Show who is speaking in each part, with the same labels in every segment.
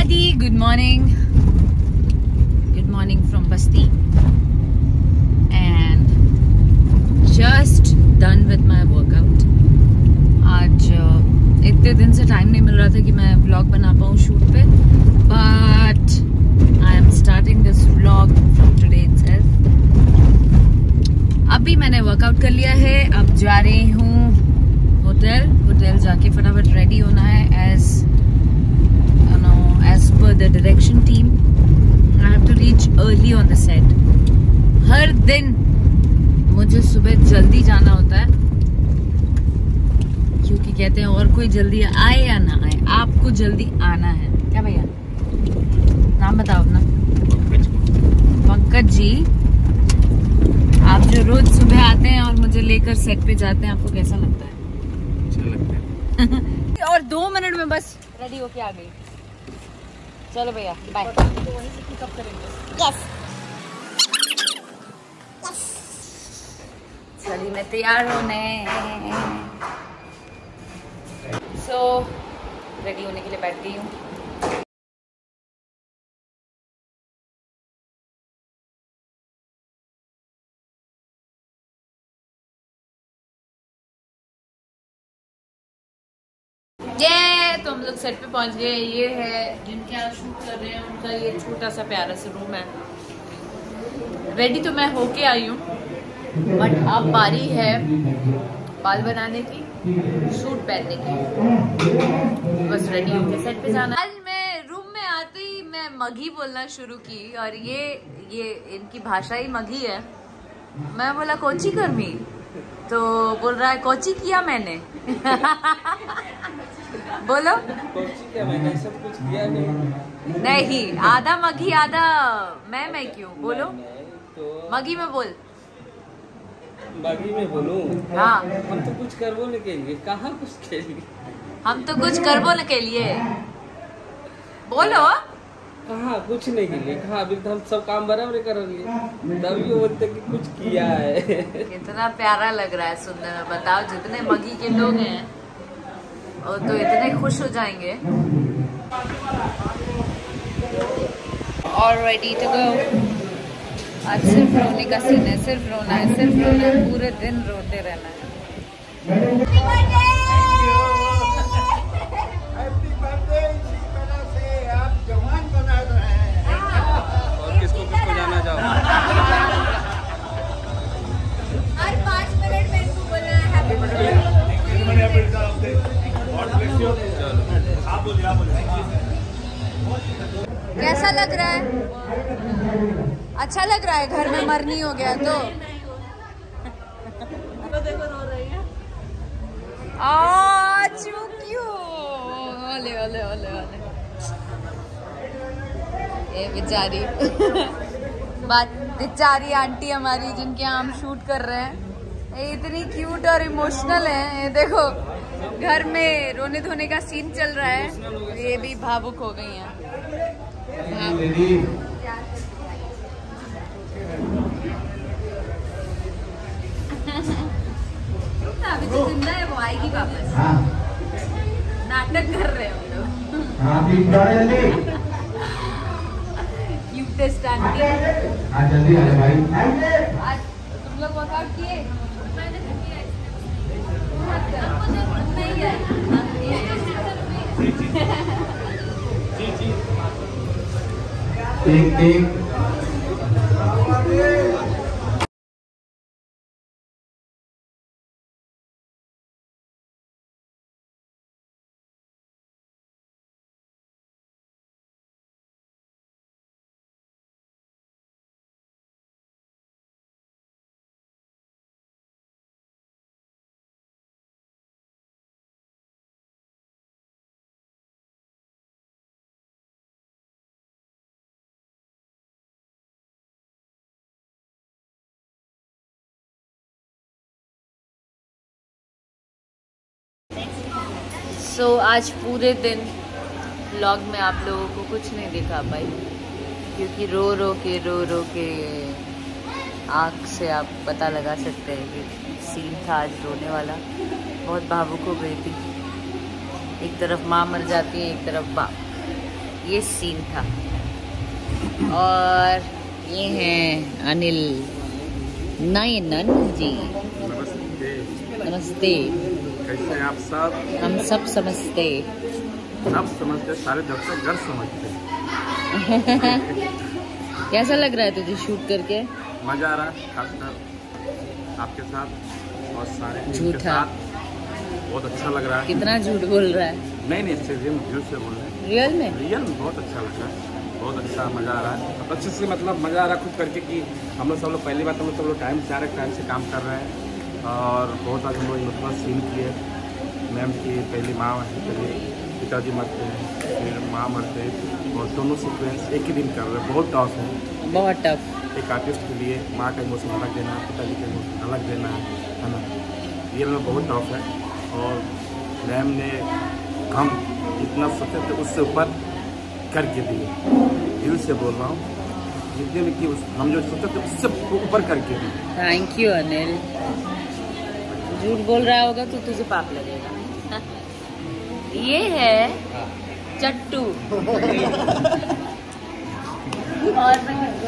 Speaker 1: everybody, good morning from Basti and just done with my workout. आज इतने दिन से टाइम नहीं मिल रहा था कि मैं व्लॉग बना पाऊँ शूट पे, but I am starting this vlog from today itself. अभी मैंने वर्कआउट कर लिया है, अब जा रही हूँ होटल जाके फटाफट रेडी होना है as per the direction team. I have to reach early on the set. हर दिन मुझे सुबह जल्दी जाना होता है क्योंकि कहते हैं और कोई जल्दी आए या ना आए, आपको जल्दी आना है। क्या भैया नाम बताओ अपना? पंकज जी, आप जो रोज सुबह आते हैं और मुझे लेकर सेट पे जाते हैं, आपको कैसा लगता है? अच्छा लगता है। और 2 मिनट में बस रेडी होके आ गई। चलो भैया बाय। तो वहीं से पिकअप करेंगे। यस। चलिए मैं तैयार होने। रेडी होने के लिए बैठ गई हूँ। ये तो हम लोग सेट पे पहुंच गए। ये है जिनके यहाँ शूट कर रहे हैं, उनका ये छोटा सा प्यारा सा रूम है। रेडी तो मैं होके आई हूँ, बट अब बारी है बाल बनाने की, सूट पहनने की। बस रेडी होके सेट पे जाना। आज मैं रूम में आते ही मैं मगी बोलना शुरू की, और ये इनकी भाषा ही मगी है। मैं बोला कोची कर्मी, तो बोल रहा है कोची किया मैंने। बोलो
Speaker 2: कोची क्या मैंने सब कुछ किया
Speaker 1: नहीं, आधा मगी आधा मैं क्यों बोलो?
Speaker 2: तो
Speaker 1: मगी में बोल।
Speaker 2: मगी में बोलूं?
Speaker 1: हाँ,
Speaker 2: हम तो कुछ करबो न के लिए। कहाँ कुछ के लिए?
Speaker 1: हम तो कुछ करबो न के लिए बोलो।
Speaker 2: कहाँ कुछ नहीं के लिए? कहाँ अभी तो हम सब काम बराबर कर लिए, तभी वो बोलते कि कुछ किया है।
Speaker 1: कितना प्यारा लग रहा है सुनने में। बताओ, जितने मगी के लोग हैं वो तो इतने खुश हो जाएंगे। और रेडी टू गो। आज सिर्फ रोने का सीन है, सिर्फ रोना है, सिर्फ रोना है, पूरे दिन रोते रहना है।
Speaker 2: और किसको किसको जाना चाहो?
Speaker 1: हर 5 मिनट में इनको बोलना है हैप्पी बर्थडे। कैसा लग रहा है? अच्छा लग रहा है? घर में मरनी हो गया तो देखो रो रही है। ओले ओले ओले ओले। ये बेचारी बेचारी आंटी हमारी, जिनके यहाँ हम शूट कर रहे हैं, ये इतनी क्यूट और इमोशनल है। ये देखो, घर में रोने धोने का सीन चल रहा है, ये भी भावुक हो गई हैं। अभी तो जिंदा है, वो आएगी वापस। नाटक कर रहे हैं हम लोग। Cutest aunty. आज तुम लोग वर्कआउट किए?
Speaker 3: एक
Speaker 1: आज पूरे दिन व्लॉग में आप लोगों को कुछ नहीं दिखा पाई, क्योंकि रो रो के आँख से आप पता लगा सकते हैं कि सीन था आज रोने वाला। बहुत भावुक हो गई थी। एक तरफ माँ मर जाती है, एक तरफ बाप। ये सीन था। और ये हैं अनिल नयनन जी।
Speaker 3: नमस्ते।
Speaker 1: नमस्ते।
Speaker 3: कैसे हैं आप सब?
Speaker 1: हम सब समझते।
Speaker 3: सब समझते, सारे दर्शक घर समझते।
Speaker 1: कैसा लग रहा है तुझे शूट करके?
Speaker 3: मजा आ रहा है, खासकर आपके साथ और सारे टीम के
Speaker 1: झूठा।
Speaker 3: साथ बहुत अच्छा लग रहा है।
Speaker 1: कितना झूठ बोल रहा है?
Speaker 3: नहीं रियल से बोल रहे हैं।
Speaker 1: रियल में?
Speaker 3: रियल में बहुत अच्छा लग रहा है, बहुत अच्छा मज़ा आ रहा है। अच्छे से मतलब मज़ा आ रहा है खुद करके कि हम लोग सब लोग पहली बार हम लोग सब लोग टाइम से आ रहे टाइम से काम कर रहे हैं। और बहुत आज हम लोग इमोशनल सीन किए। मैम की पहली माँ पहले पिताजी मरते हैं, फिर माँ मरते हैं, और दोनों सीक्वेंस एक ही दिन कर रहे हैं। बहुत टफ है,
Speaker 1: बहुत टफ।
Speaker 3: एक आर्टिस्ट के लिए माँ का इमोशन अलग देना है, पिताजी का इमोशन अलग देना है ना। रियल में बहुत टफ है। और मैम ने हम जितना सोचे थे उससे ऊपर करके दिए। दिल से बोल रहा हूँ, जितने भी कि हम जो सोचे थे उससे ऊपर करके दिए।
Speaker 1: Thank you Anil. झूठ बोल रहा होगा तो तुझे पाप लगेगा। ये है चट्टू। और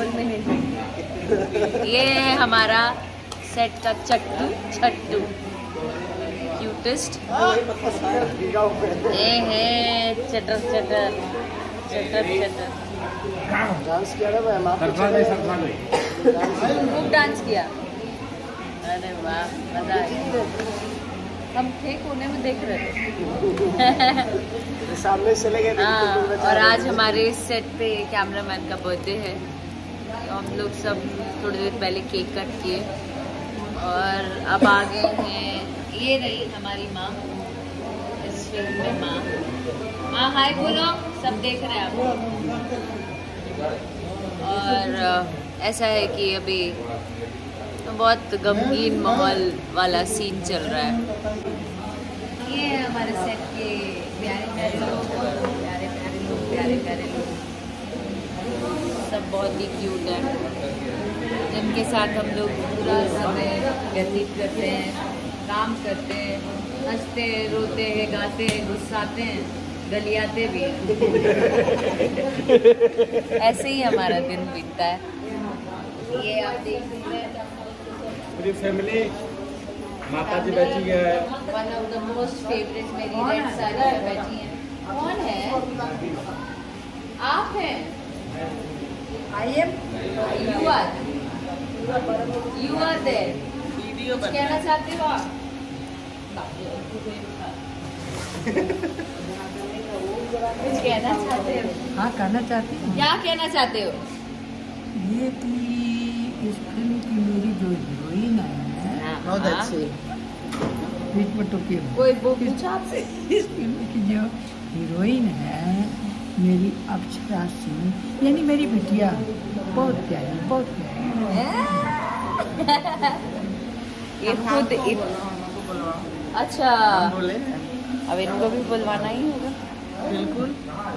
Speaker 1: ये है हमारा सेट का चट्टू छट्टू क्यूटेस्ट। ये है चटर चटर चटर चटर।
Speaker 4: डांस किया ना मैम,
Speaker 1: खूब डांस किया। अरे वाह, मजा आया। हम थे कोने में देख रहे थे।
Speaker 4: सामने चले गए।
Speaker 1: हाँ, और आज हमारे सेट पे कैमरामैन का बर्थडे है, तो हम लोग सब थोड़ी देर पहले केक कट किए और अब आ गए हैं। ये रही हमारी माँ इस फिल्म में। माँ हाय बोलो, सब देख रहे हैं आपको। और ऐसा है कि अभी बहुत गमगीन माहौल वाला सीन चल रहा है। ये है हमारे सेट के प्यारे प्यारे लोग, प्यारे प्यारे लोग, सब बहुत ही क्यूट है, जिनके साथ हम लोग पूरा समय व्यतीत करते हैं, काम करते हैं, हंसते हैं, रोते हैं, गाते हैं, गुस्साते हैं, गलियाते भी हैं। ऐसे ही हमारा दिन बीतता है। ये आप देख सकते हैं
Speaker 3: पूरी फैमिली, माता जी बैठी है।
Speaker 1: One of the most favourite मेरी रेड साड़ी में बैठी हैं। कौन है? आप हैं? I am. You are there. कुछ कहना चाहते हो आप? कुछ कहना चाहते हो?
Speaker 5: हाँ, कहना चाहती हूँ
Speaker 1: क्या कहना चाहते हो?
Speaker 5: ये कि इस फिल्म की मेरी जो हीरोइन है
Speaker 4: बहुत अच्छी।
Speaker 5: बीच में टोकी
Speaker 1: कोई वो पूछा आपसे?
Speaker 5: इस फिल्म की जो हीरोइन है मेरी अक्षरा सिंह, यानी मेरी बिटिया, बहुत प्यारी, बहुत प्यारी।
Speaker 1: ये खुद अच्छा, अब इनको भी बुलवाना ही होगा।
Speaker 6: बिल्कुल।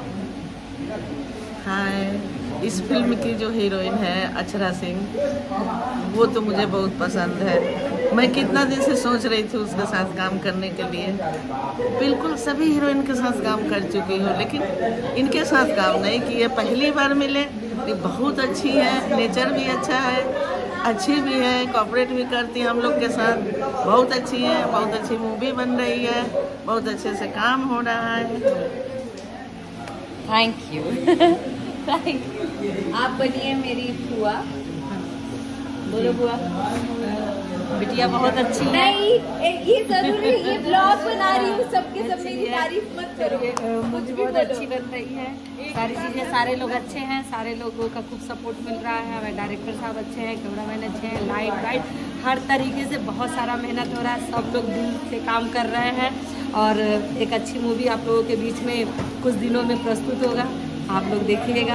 Speaker 6: हाय, इस फिल्म की जो हीरोइन है अक्षरा सिंह, वो तो मुझे बहुत पसंद है। मैं कितना दिन से सोच रही थी उसके साथ काम करने के लिए। बिल्कुल सभी हीरोइन के साथ काम कर चुकी हूँ, लेकिन इनके साथ काम नहीं किए। पहली बार मिले। ये बहुत अच्छी है, नेचर भी अच्छा है, अच्छी भी है, कोऑपरेट भी करती है हम लोग के साथ। बहुत अच्छी है, बहुत अच्छी मूवी बन रही है, बहुत अच्छे से काम हो रहा है।
Speaker 1: Thank you. Thank you. आप बनिए मेरी बुआ। बोलो बुआ।
Speaker 6: बिटिया बहुत अच्छी है।
Speaker 1: नहीं, ये जरूरी, ये ब्लॉग बना रही हूँ, सबके सब मेरी तारीफ मत करो।
Speaker 6: मुझे बहुत अच्छी बन रही है। सारी चीज़ें, सारे लोग अच्छे हैं, सारे लोगों का खूब सपोर्ट मिल रहा है हमें। डायरेक्टर साहब अच्छे हैं, कैमरामैन अच्छे हैं, लाइट वाइट हर तरीके से बहुत सारा मेहनत हो रहा है। सब लोग दिल से काम कर रहे हैं और एक अच्छी मूवी आप लोगों के बीच में कुछ दिनों में प्रस्तुत होगा, आप लोग देखिएगा।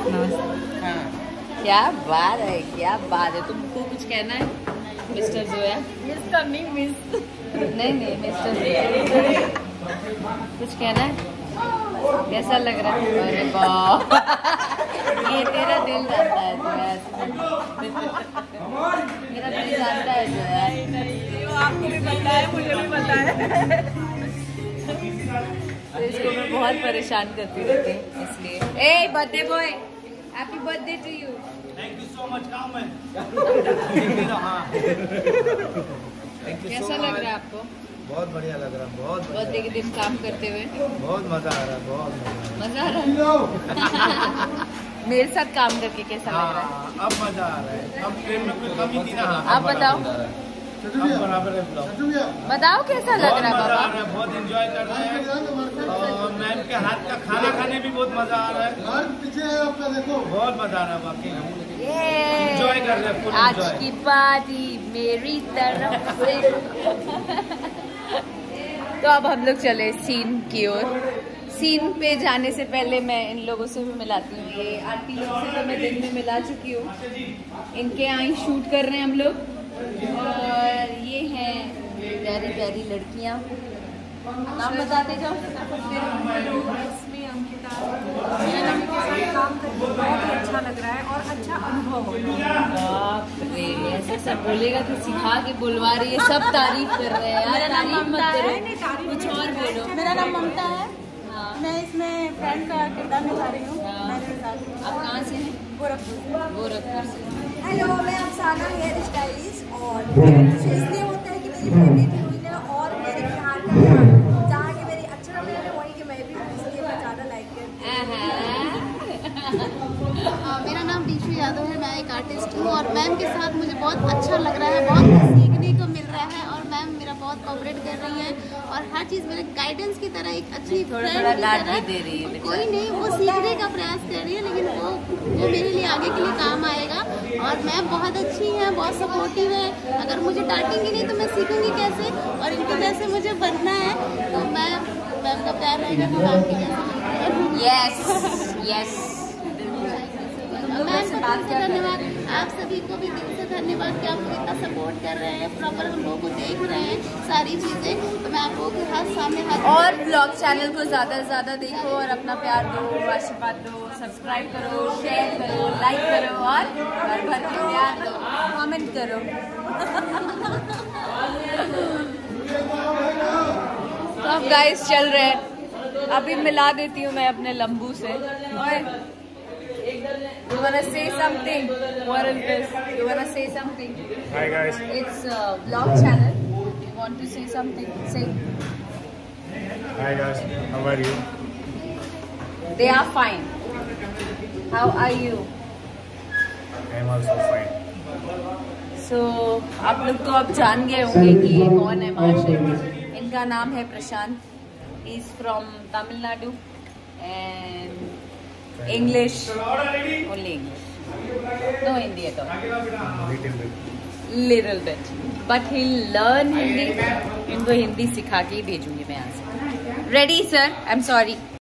Speaker 1: क्या बात है, क्या बात है। तुमको कुछ कहना है मिस्टर जोया?
Speaker 6: मिस करनी मिस
Speaker 1: नहीं मिस्टर जोया, कुछ कहना है? कैसा लग रहा है? अरे वाह, ये तेरा दिल जानता है जोया। मेरा दिल जानता है जोया।
Speaker 6: नहीं, वो आपको भी पता है, मुझे भी पता है।
Speaker 1: तो इसको मैं बहुत परेशान करती रहती हूँ, इसलिए। ए birthday boy, happy birthday to you.
Speaker 7: Thank you so much. काम है
Speaker 1: कैसा लग रहा है आपको?
Speaker 7: बहुत बढ़िया लग रहा है, बहुत
Speaker 1: बर्थडे के दिन काम करते हुए
Speaker 7: बहुत मजा आ रहा है, बहुत
Speaker 1: मजा आ रहा है। मेरे साथ काम करके कैसा लग रहा है?
Speaker 7: अब मजा आ रहा है, अब प्रेम में कोई कमी थी ना।
Speaker 1: आप बताओ,
Speaker 7: बराबर है।
Speaker 1: बताओ कैसा लग रहा है बाबा?
Speaker 7: बहुत एंजॉय कर रहे हैं और मैम के हाथ का खाना खाने भी बहुत मजा आ रहा है। बहुत मजा आ रहा है वाकई, एंजॉय कर रहे हैं।
Speaker 1: आज की पार्टी मेरी तरफ से। तो अब हम लोग चले सीन की ओर। सीन पे जाने से पहले मैं इन लोगों से भी मिलाती हूँ। ये आंटी लोग से तो मैं दिन में मिला चुकी हूँ। इनके यहाँ ही शूट कर रहे हैं हम लोग। और ये हैं प्यारी प्यारी लड़कियाँ। नाम बताते जाओ।
Speaker 8: काम करके बहुत ही अच्छा लग रहा है और अच्छा अनुभव हो रहा है।
Speaker 1: बाप रे, ऐसा सब बोलेगा कि सिखा के बुलवा रही है, सब तारीफ कर रहे हैं। यार तारीफ मत करो, कुछ और बोलो।
Speaker 8: मेरा नाम ममता है।
Speaker 1: हाँ।
Speaker 8: मैं इसमें फ्रेंड का किरदार निभा रही हूँ।
Speaker 1: हाँ। आप कहाँ से हैं? गोरखपुर से।
Speaker 8: हेलो, मैं अफसाना हेयर स्टाइलिस्ट और इसलिए होता है कि मेरी फेवरेट हीरोइन है और मेरे बिहार का जहाँ की मेरी अक्षरा मैम है वहीं की मैं भी हूँ, इसलिए मैं ज़्यादा लाइक करती हूँ। मेरा नाम दीशु यादव है, मैं एक आर्टिस्ट हूँ और मैम के साथ मुझे बहुत अच्छा लग रहा है, बहुत सीखने को मिल रहा है और मैम मेरा बहुत कोऑपरेट कर रही है और हर चीज़ मेरे गाइडेंस की तरह एक अच्छी फ्रेंड की तरह
Speaker 1: दे रही है।
Speaker 8: कोई नहीं, वो सीखने का प्रयास कर रही है लेकिन वो मेरे लिए आगे के लिए काम आएगा। और मैम बहुत अच्छी है, बहुत सपोर्टिव है। अगर मुझे डांटेंगी नहीं तो मैं सीखूंगी कैसे, और इनके जैसे मुझे बनना है। तो मैम का प्यार रहेगा तो मैम के जैसे।
Speaker 1: Yes yes.
Speaker 8: मैम को दिल से धन्यवाद, आप सभी को भी दिल से धन्यवाद कि आप इतना सपोर्ट कर रहे हैं, प्रॉपर हम लोगों को देख रहे हैं सारी चीज़ें। तो मैं आप लोगों के हाथ सामने हाथ
Speaker 1: और ब्लॉग चैनल को ज़्यादा से ज़्यादा देखो और अपना प्यार दो, आशीर्वाद दो, सब्सक्राइब करो, शेयर करो, लाइक करो और भर भर के प्यार दो, कमेंट करो। तो अब गाइस चल रहे हैं, अभी मिला देती हूँ मैं अपने लंबू से। और you wanna say something? What is this? You wanna say something?
Speaker 3: Hi guys.
Speaker 1: It's a vlog channel. You want to say something? Say.
Speaker 3: Hi guys. How are you?
Speaker 1: They are fine. How are you?
Speaker 3: I am also fine.
Speaker 1: So आप लोग तो अब जान गए होंगे कि ये कौन है माशे। इनका नाम है प्रशांत। He is from Tamil Nadu and English, only English, no Hindi at all. Little bit, but he'll learn Hindi. इनको हिंदी सिखा के ही भेजूंगी मैं यहाँ से। Ready sir? I'm sorry.